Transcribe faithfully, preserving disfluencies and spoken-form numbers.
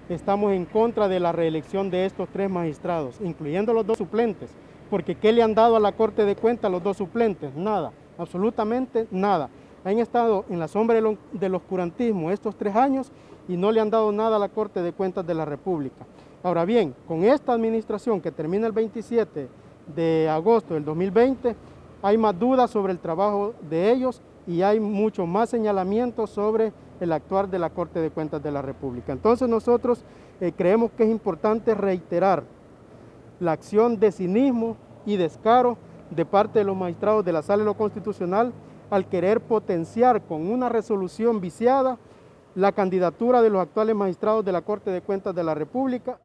estamos en contra de la reelección de estos tres magistrados, incluyendo los dos suplentes, porque ¿qué le han dado a la Corte de Cuentas los dos suplentes? Nada, absolutamente nada. Han estado en la sombra del oscurantismo estos tres años y no le han dado nada a la Corte de Cuentas de la República. Ahora bien, con esta administración que termina el veintisiete de agosto del dos mil veinte, hay más dudas sobre el trabajo de ellos y hay mucho más señalamientos sobre el actuar de la Corte de Cuentas de la República. Entonces nosotros eh, creemos que es importante reiterar la acción de cinismo y descaro de parte de los magistrados de la Sala de lo Constitucional al querer potenciar con una resolución viciada la candidatura de los actuales magistrados de la Corte de Cuentas de la República.